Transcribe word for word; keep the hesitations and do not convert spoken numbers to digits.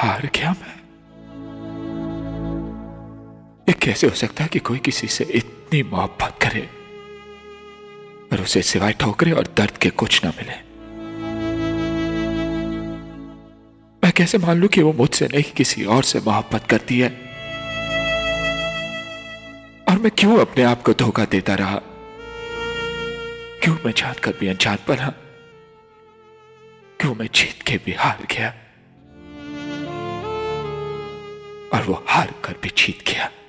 हार गया मैं। ये कैसे हो सकता है कि कोई किसी से इतनी मोहब्बत करे और उसे सिवाय ठोकरे और दर्द के कुछ ना मिले। मैं कैसे मान लूं कि वो मुझसे नहीं किसी और से मोहब्बत करती है, और मैं क्यों अपने आप को धोखा देता रहा? क्यों मैं जानकर भी अनजान बना? क्यों मैं जीत के भी हार गया और वो हार कर भी जीत गया?